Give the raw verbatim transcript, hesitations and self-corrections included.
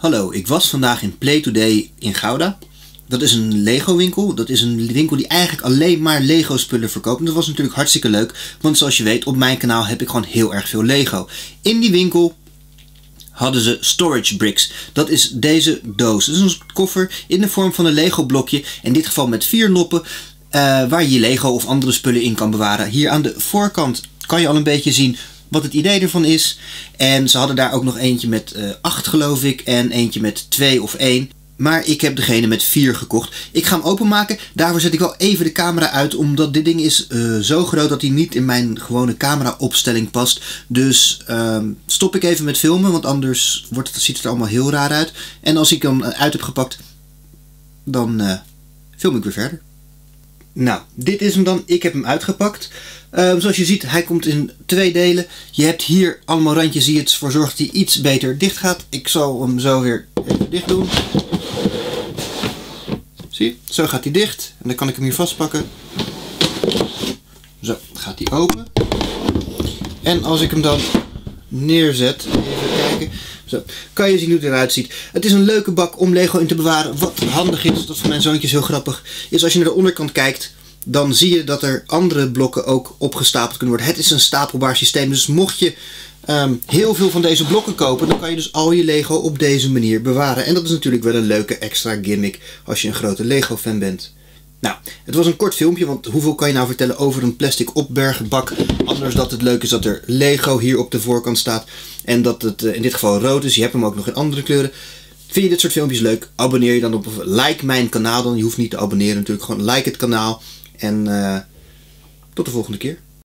Hallo, ik was vandaag in Play Today in Gouda. Dat is een Lego winkel. Dat is een winkel die eigenlijk alleen maar Lego spullen verkoopt. En dat was natuurlijk hartstikke leuk. Want zoals je weet, op mijn kanaal heb ik gewoon heel erg veel Lego. In die winkel hadden ze storage bricks. Dat is deze doos. Dat is een koffer in de vorm van een Lego blokje. In dit geval met vier noppen. Uh, waar je je Lego of andere spullen in kan bewaren. Hier aan de voorkant kan je al een beetje zien wat het idee ervan is. En ze hadden daar ook nog eentje met uh, acht geloof ik. En eentje met twee of één. Maar ik heb degene met vier gekocht. Ik ga hem openmaken. Daarvoor zet ik wel even de camera uit. Omdat dit ding is uh, zo groot dat hij niet in mijn gewone camera opstelling past. Dus uh, stop ik even met filmen. Want anders wordt het, ziet het er allemaal heel raar uit. En als ik hem uit heb gepakt, dan uh, film ik weer verder. Nou, dit is hem dan. Ik heb hem uitgepakt. Uh, zoals je ziet, hij komt in twee delen. Je hebt hier allemaal randjes die het ervoor zorgt dat hij iets beter dicht gaat. Ik zal hem zo weer even dicht doen. Zie, zo gaat hij dicht. En dan kan ik hem hier vastpakken. Zo, gaat hij open. En als ik hem dan neerzet, even kijken. Zo, kan je zien hoe het eruit ziet. Het is een leuke bak om Lego in te bewaren. Wat handig is, dat voor mijn zoontjes heel grappig, is als je naar de onderkant kijkt, dan zie je dat er andere blokken ook opgestapeld kunnen worden. Het is een stapelbaar systeem, dus mocht je um, heel veel van deze blokken kopen, dan kan je dus al je Lego op deze manier bewaren. En dat is natuurlijk wel een leuke extra gimmick als je een grote Lego fan bent. Nou, het was een kort filmpje, want hoeveel kan je nou vertellen over een plastic opbergbak? Anders dat het leuk is dat er Lego hier op de voorkant staat. En dat het uh, in dit geval rood is. Je hebt hem ook nog in andere kleuren. Vind je dit soort filmpjes leuk? Abonneer je dan op, of like mijn kanaal dan. Je hoeft niet te abonneren natuurlijk, gewoon like het kanaal. En uh, tot de volgende keer.